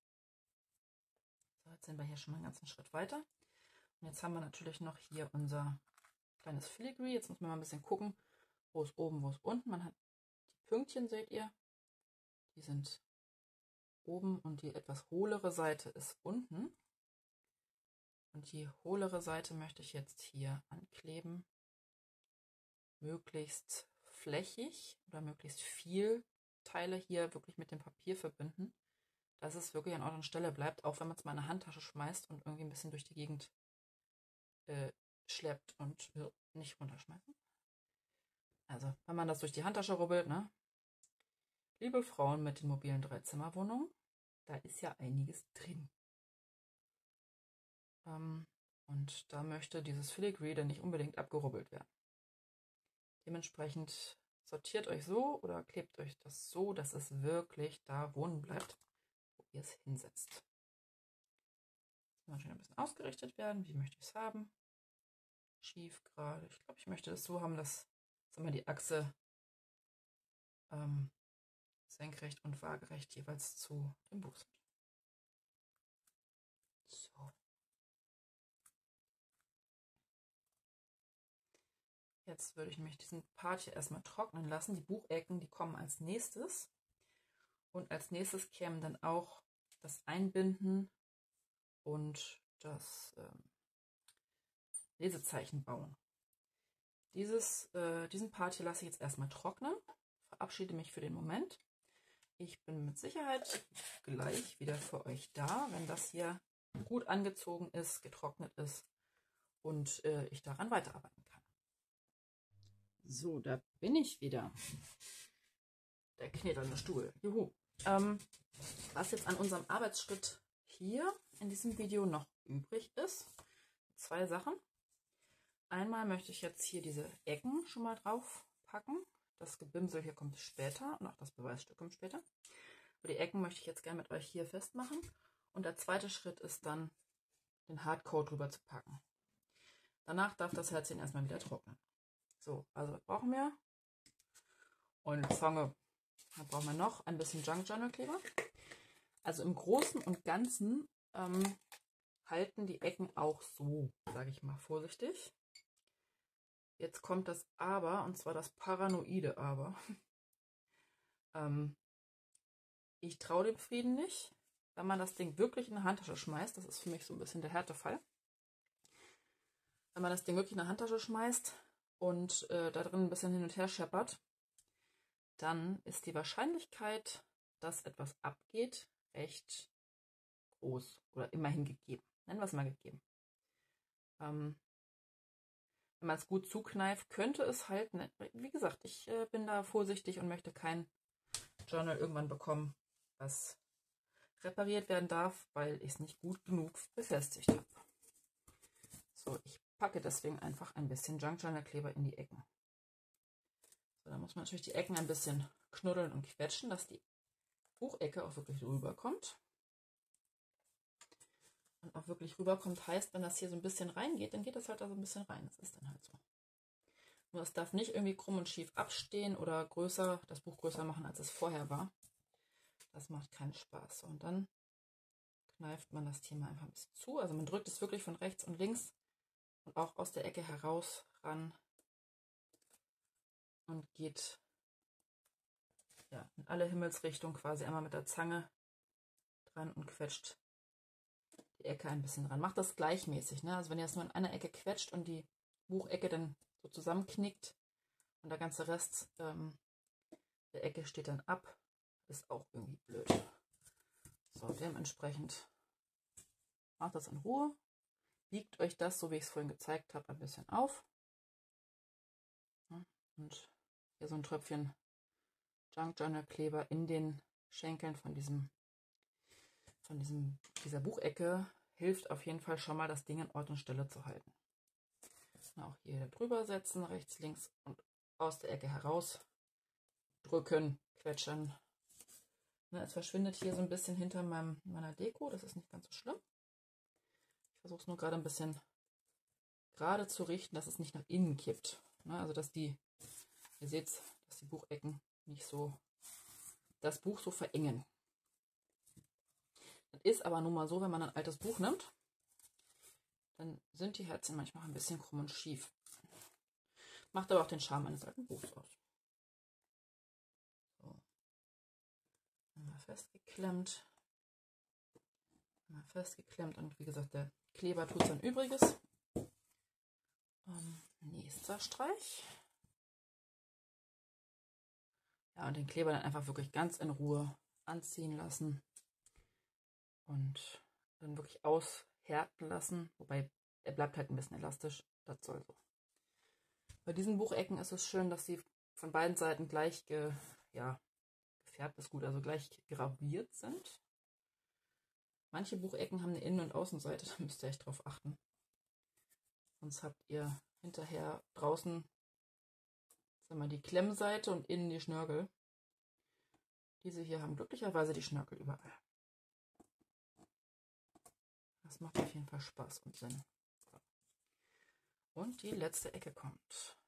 So, jetzt sind wir hier schon mal einen ganzen Schritt weiter. Und jetzt haben wir natürlich noch hier unser kleines Filigree. Jetzt muss man mal ein bisschen gucken, wo ist oben, wo ist unten. Man hat die Pünktchen, seht ihr, die sind oben und die etwas hohlere Seite ist unten. Und die hohlere Seite möchte ich jetzt hier ankleben. Möglichst flächig oder möglichst viel Teile hier wirklich mit dem Papier verbinden, dass es wirklich an Ort und Stelle bleibt, auch wenn man es mal in eine Handtasche schmeißt und irgendwie ein bisschen durch die Gegend äh, schleppt und äh, nicht runterschmeißen. Also, wenn man das durch die Handtasche rubbelt, ne? Liebe Frauen mit den mobilen Dreizimmerwohnungen, da ist ja einiges drin. Ähm, und da möchte dieses Filigree dann nicht unbedingt abgerubbelt werden. Dementsprechend sortiert euch so oder klebt euch das so, dass es wirklich da wohnen bleibt, wo ihr es hinsetzt. Jetzt muss schon ein bisschen ausgerichtet werden. Wie möchte ich es haben? Schief, gerade. Ich glaube, ich möchte das so haben, dass immer die Achse ähm, senkrecht und waagerecht jeweils zu dem Buch sind. So. Jetzt würde ich mich diesen Part hier erstmal trocknen lassen. Die Buchecken, die kommen als nächstes. Und als nächstes kämen dann auch das Einbinden und das ähm, Lesezeichen bauen. Dieses, äh, diesen Part hier lasse ich jetzt erstmal trocknen. Verabschiede mich für den Moment. Ich bin mit Sicherheit gleich wieder für euch da, wenn das hier gut angezogen ist, getrocknet ist und äh, ich daran weiterarbeiten kann. So, da bin ich wieder. Der kneternde Stuhl. Juhu. Ähm, was jetzt an unserem Arbeitsschritt hier in diesem Video noch übrig ist, zwei Sachen. Einmal möchte ich jetzt hier diese Ecken schon mal drauf packen. Das Gebimsel hier kommt später und auch das Beweisstück kommt später. Aber die Ecken möchte ich jetzt gerne mit euch hier festmachen. Und der zweite Schritt ist dann, den Hardcoat drüber zu packen. Danach darf das Herzchen erstmal wieder trocknen. So, also was brauchen wir? Und fange, dann brauchen wir noch ein bisschen Junk Journal Kleber. Also im Großen und Ganzen ähm, halten die Ecken auch so, sage ich mal vorsichtig. Jetzt kommt das Aber, und zwar das paranoide Aber. ähm, ich traue dem Frieden nicht, wenn man das Ding wirklich in eine Handtasche schmeißt. Das ist für mich so ein bisschen der Härtefall. Wenn man das Ding wirklich in eine Handtasche schmeißt und äh, da drin ein bisschen hin und her scheppert, dann ist die Wahrscheinlichkeit, dass etwas abgeht, recht groß oder immerhin gegeben. Nennen wir es mal gegeben. Ähm, wenn man es gut zukneift, könnte es halten. Wie gesagt, ich äh, bin da vorsichtig und möchte kein Journal irgendwann bekommen, was repariert werden darf, weil ich es nicht gut genug befestigt habe. So, ich packe deswegen einfach ein bisschen Junk Journal Kleber in die Ecken. So, da muss man natürlich die Ecken ein bisschen knuddeln und quetschen, dass die Buchecke auch wirklich rüberkommt. Und auch wirklich rüberkommt heißt, wenn das hier so ein bisschen reingeht, dann geht das halt da so ein bisschen rein. Das ist dann halt so. Nur es darf nicht irgendwie krumm und schief abstehen oder größer, das Buch größer machen, als es vorher war. Das macht keinen Spaß. Und dann kneift man das Thema einfach ein bisschen zu. Also man drückt es wirklich von rechts und links und auch aus der Ecke heraus ran und geht ja, in alle Himmelsrichtungen quasi einmal mit der Zange dran und quetscht die Ecke ein bisschen ran. Macht das gleichmäßig. Ne? Also wenn ihr es nur in einer Ecke quetscht und die Buchecke dann so zusammenknickt und der ganze Rest ähm, der Ecke steht dann ab, ist auch irgendwie blöd. So, dementsprechend macht das in Ruhe. Biegt euch das, so wie ich es vorhin gezeigt habe, ein bisschen auf. Und hier so ein Tröpfchen Junk Journal Kleber in den Schenkeln von diesem, von diesem, dieser Buchecke hilft auf jeden Fall schon mal, das Ding in Ort und Stelle zu halten. Und auch hier drüber setzen, rechts, links und aus der Ecke heraus drücken, quetschen. Ne, es verschwindet hier so ein bisschen hinter meinem, meiner Deko, das ist nicht ganz so schlimm. Ich versuche es nur gerade ein bisschen gerade zu richten, dass es nicht nach innen kippt. Ne, also dass die, ihr seht, dass die Buchecken nicht so das Buch so verengen. Das ist aber nun mal so, wenn man ein altes Buch nimmt, dann sind die Herzchen manchmal ein bisschen krumm und schief. Macht aber auch den Charme eines alten Buchs aus. So. Einmal festgeklemmt. Einmal festgeklemmt und wie gesagt, der Kleber tut sein Übriges. Ähm, nächster Streich. Ja, und den Kleber dann einfach wirklich ganz in Ruhe anziehen lassen. Und dann wirklich aushärten lassen. Wobei, er bleibt halt ein bisschen elastisch. Das soll so. Bei diesen Buchecken ist es schön, dass sie von beiden Seiten gleich ge, ja, gefärbt ist gut, also gleich graviert sind. Manche Buchecken haben eine Innen- und Außenseite, da müsst ihr echt drauf achten. Sonst habt ihr hinterher draußen, sagen wir, die Klemmseite und innen die Schnörkel. Diese hier haben glücklicherweise die Schnörkel überall. Das macht auf jeden Fall Spaß und Sinn. Und die letzte Ecke kommt.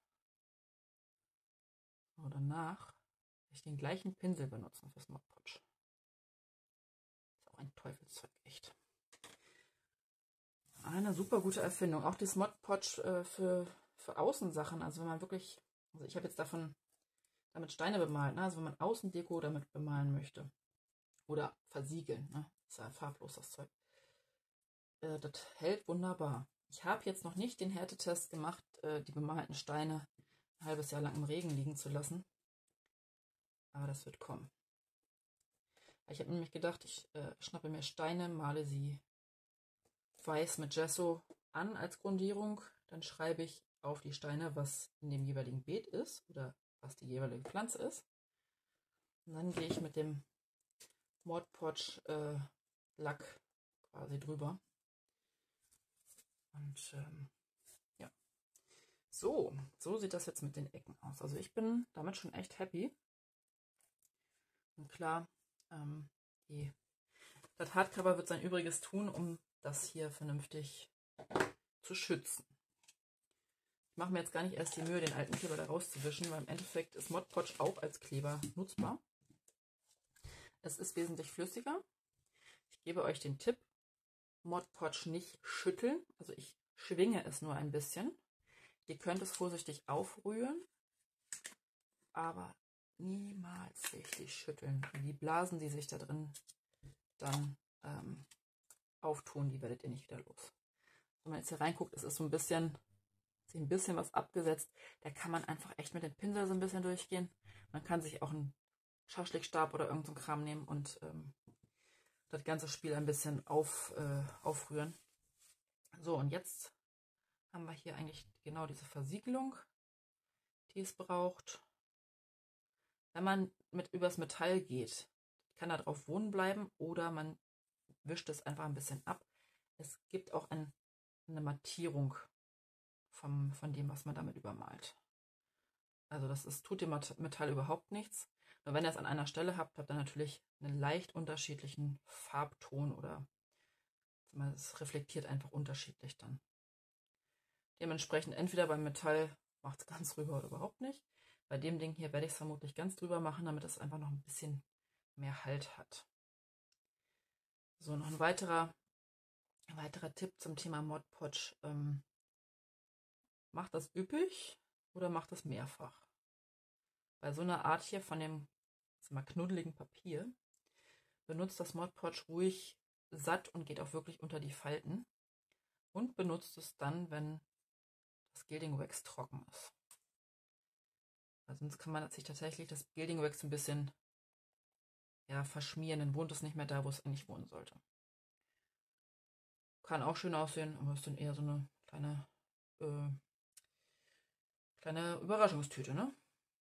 So, danach werde ich den gleichen Pinsel benutzen fürs Mod Podge. Ist auch ein Teufelszeug, echt. Eine super gute Erfindung. Auch das Mod Podge äh, für, für Außensachen. Also wenn man wirklich, also ich habe jetzt davon damit Steine bemalt, ne? Also wenn man Außendeko damit bemalen möchte. Oder versiegeln, ne? Ist ja farblos das Zeug. Äh, das hält wunderbar. Ich habe jetzt noch nicht den Härtetest gemacht, äh, die bemalten Steine ein halbes Jahr lang im Regen liegen zu lassen. Aber das wird kommen. Ich habe nämlich gedacht, ich äh, schnappe mir Steine, male sie weiß mit Gesso an als Grundierung. Dann schreibe ich auf die Steine, was in dem jeweiligen Beet ist oder was die jeweilige Pflanze ist. Und dann gehe ich mit dem Mod Podge äh, Lack quasi drüber. Und ähm, ja, so, so sieht das jetzt mit den Ecken aus. Also ich bin damit schon echt happy. Und klar, ähm, die, das Hardcover wird sein Übriges tun, um das hier vernünftig zu schützen. Ich mache mir jetzt gar nicht erst die Mühe, den alten Kleber da rauszuwischen, weil im Endeffekt ist Mod Podge auch als Kleber nutzbar. Es ist wesentlich flüssiger. Ich gebe euch den Tipp, Mod Podge nicht schütteln. Also ich schwinge es nur ein bisschen. Ihr könnt es vorsichtig aufrühren, aber niemals richtig schütteln. Die Blasen, die sich da drin dann ähm, auftun, die werdet ihr nicht wieder los. Wenn man jetzt hier reinguckt, ist es so ein bisschen, ist ein bisschen was abgesetzt. Da kann man einfach echt mit dem Pinsel so ein bisschen durchgehen. Man kann sich auch einen Schaschlikstab oder irgendeinen so Kram nehmen und ähm, das ganze Spiel ein bisschen auf, äh, aufrühren. So, und jetzt haben wir hier eigentlich genau diese Versiegelung, die es braucht. Wenn man mit übers Metall geht, kann da drauf wohnen bleiben oder man wischt es einfach ein bisschen ab. Es gibt auch ein, eine Mattierung vom, von dem, was man damit übermalt. Also das ist, tut dem Metall überhaupt nichts. Und wenn ihr es an einer Stelle habt, habt ihr natürlich einen leicht unterschiedlichen Farbton oder es reflektiert einfach unterschiedlich dann. Dementsprechend entweder beim Metall macht es ganz rüber oder überhaupt nicht. Bei dem Ding hier werde ich es vermutlich ganz drüber machen, damit es einfach noch ein bisschen mehr Halt hat. So, noch ein weiterer, ein weiterer Tipp zum Thema Mod Podge. Ähm, macht das üppig oder macht das mehrfach? Bei so einer Art hier von dem mal knuddeligen Papier benutzt das Mod Podge ruhig satt und geht auch wirklich unter die Falten. Und benutzt es dann, wenn das Gilding Wax trocken ist. Weil sonst kann man sich tatsächlich das Gilding Wax ein bisschen ja, verschmieren, dann wohnt es nicht mehr da, wo es eigentlich wohnen sollte. Kann auch schön aussehen, aber ist dann eher so eine kleine, äh, kleine Überraschungstüte, ne?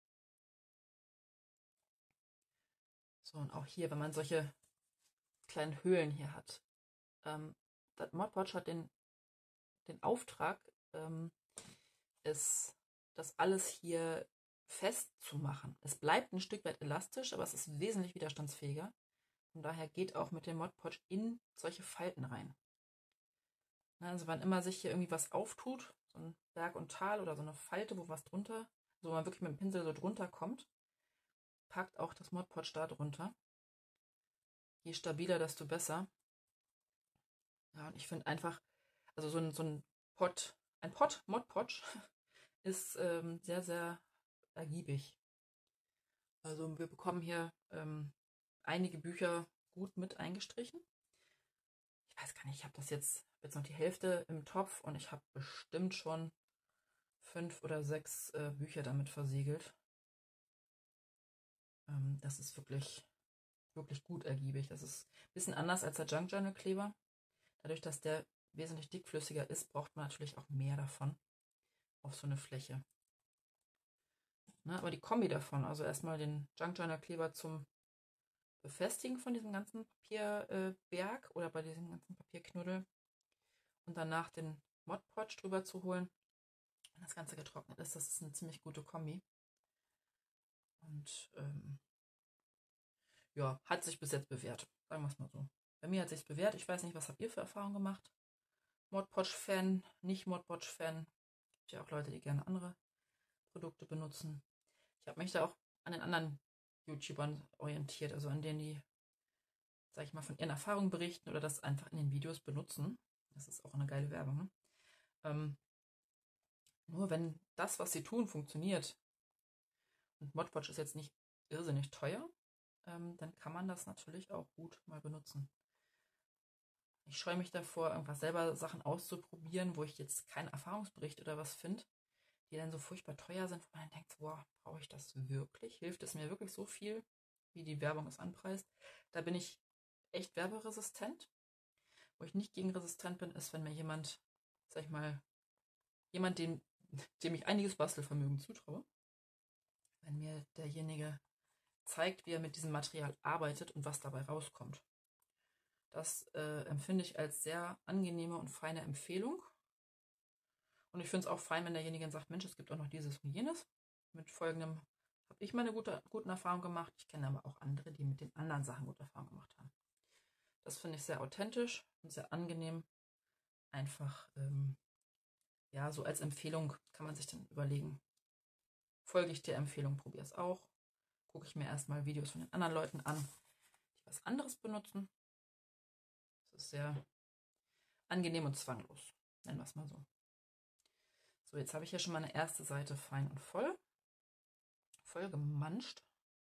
So, und auch hier, wenn man solche kleinen Höhlen hier hat. Ähm, das Mod Podge hat den, den Auftrag, ähm, ist das alles hier festzumachen. Es bleibt ein Stück weit elastisch, aber es ist wesentlich widerstandsfähiger. Von daher geht auch mit dem Mod Podge in solche Falten rein. Also wann immer sich hier irgendwie was auftut, so ein Berg und Tal oder so eine Falte, wo was drunter, wo man wirklich mit dem Pinsel so drunter kommt, packt auch das Mod Podge da drunter. Je stabiler, desto besser. Ja, und ich finde einfach, also so ein, so ein Pot, ein Pot, Mod Podge, ist ähm, sehr, sehr ergiebig. Also wir bekommen hier ähm, einige Bücher gut mit eingestrichen. Ich weiß gar nicht, ich habe das jetzt, jetzt noch die Hälfte im Topf und ich habe bestimmt schon fünf oder sechs äh, Bücher damit versiegelt. Ähm, das ist wirklich, wirklich gut ergiebig. Das ist ein bisschen anders als der Junk Journal Kleber. Dadurch, dass der wesentlich dickflüssiger ist, braucht man natürlich auch mehr davon auf so eine Fläche. Ne, aber die Kombi davon, also erstmal den Junk Journal Kleber zum Befestigen von diesem ganzen Papierberg äh, oder bei diesem ganzen Papierknuddel und danach den Mod Podge drüber zu holen, wenn das Ganze getrocknet ist, das ist eine ziemlich gute Kombi. Und ähm, ja, hat sich bis jetzt bewährt, sagen wir es mal so. Bei mir hat sich bewährt. Ich weiß nicht, was habt ihr für Erfahrungen gemacht? Mod Podge-Fan, nicht Mod Podge-Fan. Gibt ja auch Leute, die gerne andere Produkte benutzen. Ich habe mich da auch an den anderen YouTubern orientiert, also an denen, die, sag ich mal, von ihren Erfahrungen berichten oder das einfach in den Videos benutzen. Das ist auch eine geile Werbung. Ne? Ähm, nur wenn das, was sie tun, funktioniert, und Mod Podge ist jetzt nicht irrsinnig teuer, ähm, dann kann man das natürlich auch gut mal benutzen. Ich scheue mich davor, irgendwas selber Sachen auszuprobieren, wo ich jetzt keinen Erfahrungsbericht oder was finde, die dann so furchtbar teuer sind, wo man dann denkt, boah, brauche ich das wirklich? Hilft es mir wirklich so viel, wie die Werbung es anpreist? Da bin ich echt werberesistent. Wo ich nicht gegen resistent bin, ist, wenn mir jemand, sag ich mal, jemand, dem, dem ich einiges Bastelvermögen zutraue, wenn mir derjenige zeigt, wie er mit diesem Material arbeitet und was dabei rauskommt. Das äh, empfinde ich als sehr angenehme und feine Empfehlung. Und ich finde es auch fein, wenn derjenige sagt, Mensch, es gibt auch noch dieses und jenes. Mit folgendem habe ich meine gute, guten Erfahrungen gemacht. Ich kenne aber auch andere, die mit den anderen Sachen gute Erfahrungen gemacht haben. Das finde ich sehr authentisch und sehr angenehm. Einfach, ähm, ja, so als Empfehlung kann man sich dann überlegen, folge ich der Empfehlung, probiere es auch. Gucke ich mir erstmal Videos von den anderen Leuten an, die was anderes benutzen. Das ist sehr angenehm und zwanglos, nennen wir es mal so. So, jetzt habe ich hier schon meine erste Seite fein und voll. Voll gemanscht.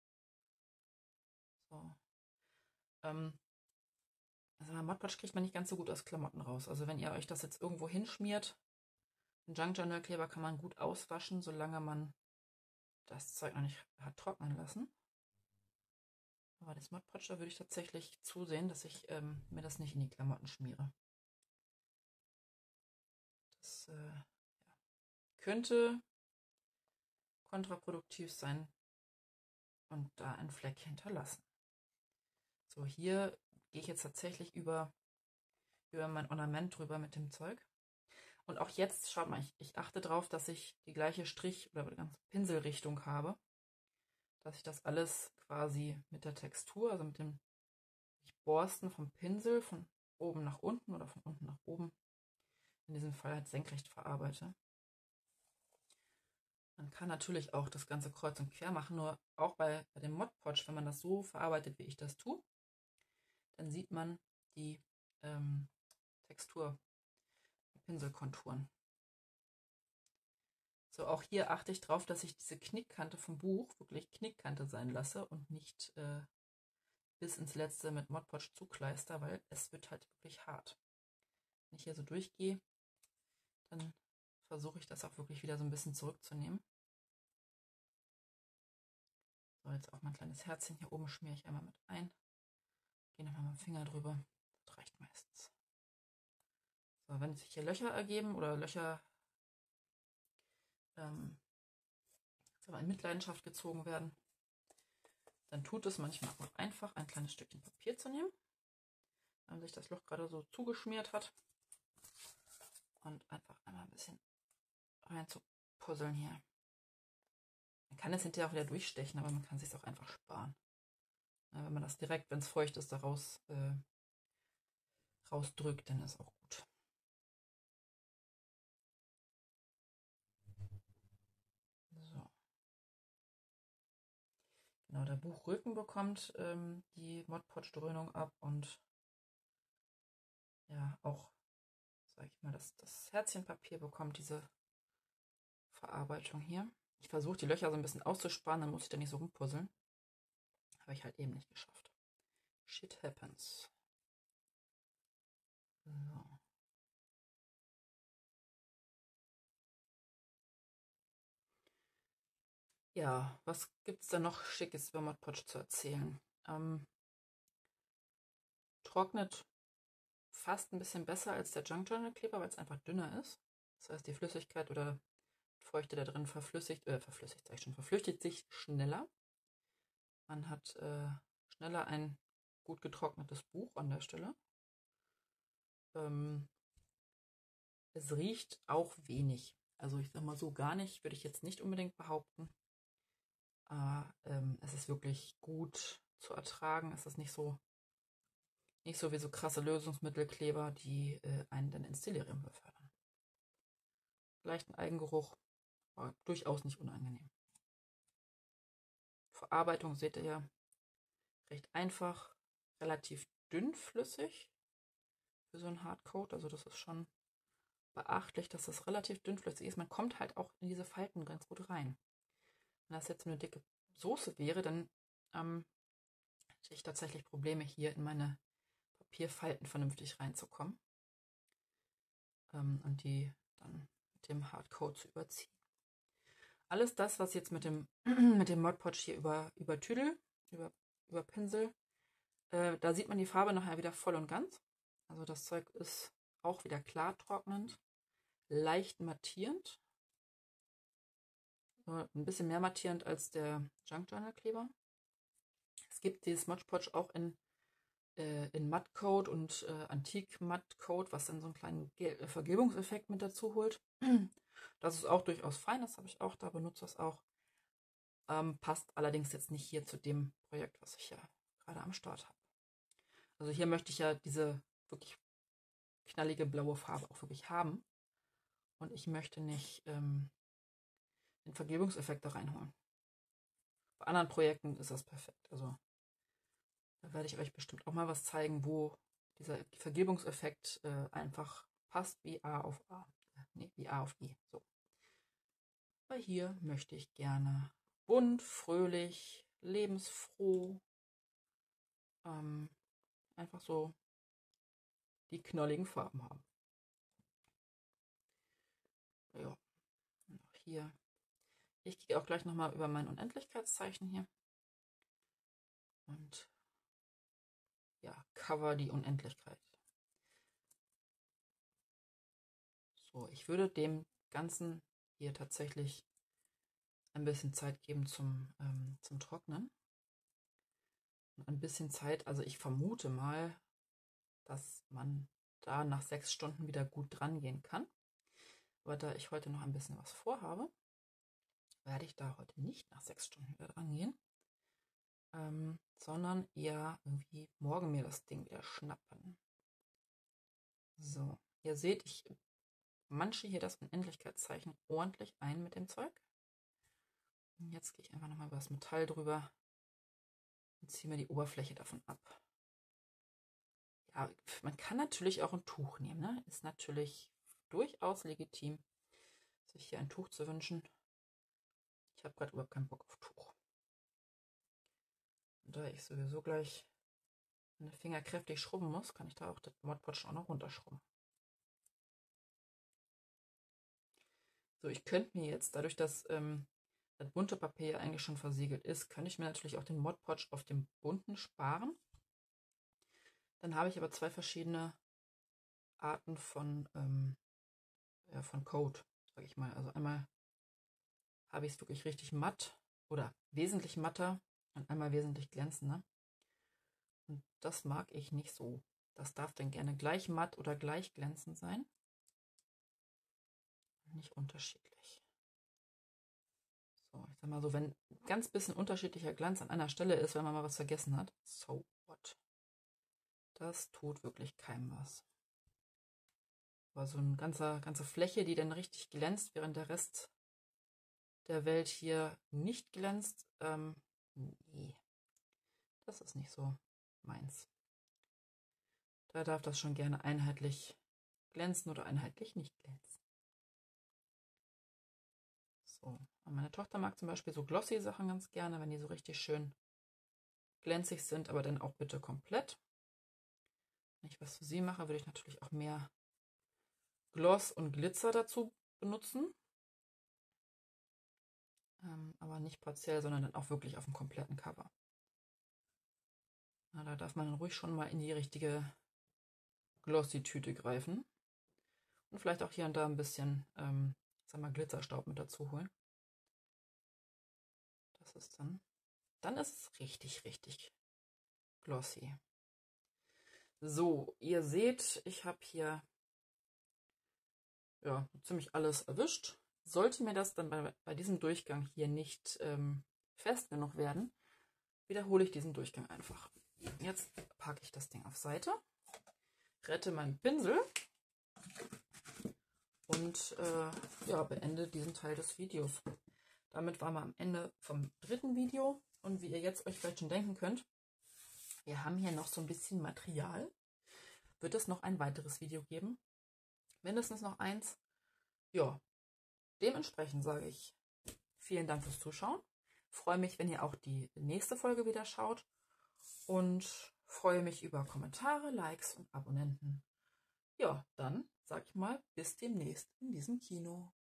So. Ähm, also Mod Podge kriegt man nicht ganz so gut aus Klamotten raus. Also wenn ihr euch das jetzt irgendwo hinschmiert, einen Junk Journal Kleber kann man gut auswaschen, solange man das Zeug noch nicht hat trocknen lassen. Aber das Mod Podge, da würde ich tatsächlich zusehen, dass ich ähm, mir das nicht in die Klamotten schmiere. Das äh, ja, könnte kontraproduktiv sein und da einen Fleck hinterlassen. So, hier gehe ich jetzt tatsächlich über, über mein Ornament drüber mit dem Zeug. Und auch jetzt, schaut mal, ich, ich achte darauf, dass ich die gleiche Strich- oder ganze Pinselrichtung habe. dass ich das alles quasi mit der Textur, also mit dem Borsten vom Pinsel von oben nach unten oder von unten nach oben, in diesem Fall halt senkrecht verarbeite. Man kann natürlich auch das Ganze kreuz und quer machen, nur auch bei, bei dem Mod Podge, wenn man das so verarbeitet, wie ich das tue, dann sieht man die ähm, Textur, die Pinselkonturen. So, auch hier achte ich darauf, dass ich diese Knickkante vom Buch wirklich Knickkante sein lasse und nicht äh, bis ins Letzte mit Mod Podge zukleister, weil es wird halt wirklich hart. Wenn ich hier so durchgehe, dann versuche ich das auch wirklich wieder so ein bisschen zurückzunehmen. So, jetzt auch mein kleines Herzchen hier oben schmiere ich einmal mit ein. Gehe nochmal mit dem Finger drüber. Das reicht meistens. So, wenn sich hier Löcher ergeben oder Löcher ähm, in Mitleidenschaft gezogen werden, dann tut es manchmal auch einfach, ein kleines Stückchen Papier zu nehmen, wenn sich das Loch gerade so zugeschmiert hat, und einfach einmal ein bisschen rein zu puzzeln hier. Man kann es hinterher auch wieder durchstechen, aber man kann es sich auch einfach sparen. Ja, wenn man das direkt, wenn es feucht ist, da raus, äh, rausdrückt, dann ist auch gut. So. Genau, der Buchrücken bekommt ähm, die Mod Podge Dröhnung ab und ja, auch, sag ich mal, das, das Herzchenpapier bekommt diese Verarbeitung hier. Ich versuche die Löcher so ein bisschen auszusparen, dann muss ich da nicht so rumpuzzeln. Habe ich halt eben nicht geschafft. Shit happens. So. Ja, was gibt es da noch Schickes über Mod Podge zu erzählen? Ähm, trocknet fast ein bisschen besser als der Junk Journal Kleber, weil es einfach dünner ist. Das heißt, die Flüssigkeit oder Feuchte da drin verflüssigt, äh, verflüssigt, sag ich schon, verflüchtigt sich schneller. Man hat äh, schneller ein gut getrocknetes Buch an der Stelle. Ähm, es riecht auch wenig. Also ich sag mal so, gar nicht, würde ich jetzt nicht unbedingt behaupten. Aber ähm, es ist wirklich gut zu ertragen. Es ist nicht so, nicht so wie so krasse Lösungsmittelkleber, die äh, einen dann ins Delirium befördern. Leichten Eigengeruch, aber durchaus nicht unangenehm. Verarbeitung seht ihr ja recht einfach, relativ dünnflüssig für so einen Hardcoat. Also das ist schon beachtlich, dass das relativ dünnflüssig ist. Man kommt halt auch in diese Falten ganz gut rein. Wenn das jetzt eine dicke Soße wäre, dann ähm, hätte ich tatsächlich Probleme, hier in meine Papierfalten vernünftig reinzukommen ähm, und die dann mit dem Hardcoat zu überziehen. Alles das, was jetzt mit dem, mit dem Mod Podge hier über, über Tüdel, über, über Pinsel, äh, da sieht man die Farbe nachher wieder voll und ganz. Also das Zeug ist auch wieder klar trocknend, leicht mattierend. Ein bisschen mehr mattierend als der Junk Journal Kleber. Es gibt dieses Mod Podge auch in, äh, in Matt Coat und äh, Antik Matt Coat, was dann so einen kleinen Ge Vergilbungseffekt mit dazu holt. Das ist auch durchaus fein, das habe ich auch da, benutze das auch. Ähm, passt allerdings jetzt nicht hier zu dem Projekt, was ich ja gerade am Start habe. Also hier möchte ich ja diese wirklich knallige blaue Farbe auch wirklich haben. Und ich möchte nicht ähm, den Vergilbungseffekt da reinholen. Bei anderen Projekten ist das perfekt. Also da werde ich euch bestimmt auch mal was zeigen, wo dieser Vergilbungseffekt äh, einfach passt wie A auf A. Nee, wie A auf I. So. Weil hier möchte ich gerne bunt, fröhlich, lebensfroh, ähm, einfach so die knalligen Farben haben. Ja, und auch hier. Ich gehe auch gleich nochmal über mein Unendlichkeitszeichen hier. Und ja, cover die Unendlichkeit. So, ich würde dem Ganzen hier tatsächlich ein bisschen Zeit geben zum, ähm, zum Trocknen. Und ein bisschen Zeit, also ich vermute mal, dass man da nach sechs Stunden wieder gut dran gehen kann. Aber da ich heute noch ein bisschen was vorhabe, werde ich da heute nicht nach sechs Stunden wieder dran gehen, ähm, sondern eher irgendwie morgen mir das Ding wieder schnappen. So, ihr seht, ich manche hier das Unendlichkeitszeichen ordentlich ein mit dem Zeug. Und jetzt gehe ich einfach nochmal über das Metall drüber und ziehe mir die Oberfläche davon ab. Ja, man kann natürlich auch ein Tuch nehmen, ne? Ist natürlich durchaus legitim, sich hier ein Tuch zu wünschen. Ich habe gerade überhaupt keinen Bock auf Tuch. Und da ich sowieso gleich meine Finger kräftig schrubben muss, kann ich da auch das Mod Podge auch noch runterschrubben. So, ich könnte mir jetzt, dadurch, dass ähm, das bunte Papier ja eigentlich schon versiegelt ist, könnte ich mir natürlich auch den Mod Podge auf dem bunten sparen. Dann habe ich aber zwei verschiedene Arten von, ähm, ja, von Code, sage ich mal. Also einmal habe ich es wirklich richtig matt oder wesentlich matter und einmal wesentlich glänzender. Und das mag ich nicht so. Das darf dann gerne gleich matt oder gleich glänzend sein. Nicht unterschiedlich. So, ich sag mal so, wenn ganz bisschen unterschiedlicher Glanz an einer Stelle ist, wenn man mal was vergessen hat, so what? Das tut wirklich keinem was. Aber so eine ganze, ganze Fläche, die dann richtig glänzt, während der Rest der Welt hier nicht glänzt, ähm, nee, das ist nicht so meins. Da darf das schon gerne einheitlich glänzen oder einheitlich nicht glänzen. So, und meine Tochter mag zum Beispiel so glossy Sachen ganz gerne, wenn die so richtig schön glänzig sind, aber dann auch bitte komplett. Wenn ich was für sie mache, würde ich natürlich auch mehr Gloss und Glitzer dazu benutzen. Ähm, aber nicht partiell, sondern dann auch wirklich auf dem kompletten Cover. Na, da darf man dann ruhig schon mal in die richtige Glossy-Tüte greifen. Und vielleicht auch hier und da ein bisschen, ähm, sag mal, Glitzerstaub mit dazu holen. Das ist dann, dann ist es richtig, richtig glossy. So, ihr seht, ich habe hier ja ziemlich alles erwischt. Sollte mir das dann bei, bei diesem Durchgang hier nicht ähm, fest genug werden, wiederhole ich diesen Durchgang einfach. Jetzt packe ich das Ding auf Seite, rette meinen Pinsel und äh, ja, beende diesen Teil des Videos. Damit waren wir am Ende vom dritten Video und wie ihr jetzt euch vielleicht schon denken könnt, wir haben hier noch so ein bisschen Material. Wird es noch ein weiteres Video geben? Mindestens noch eins. Ja, dementsprechend sage ich vielen Dank fürs Zuschauen. Freue mich, wenn ihr auch die nächste Folge wieder schaut und freue mich über Kommentare, Likes und Abonnenten. Ja, dann sag ich mal bis demnächst in diesem Kino.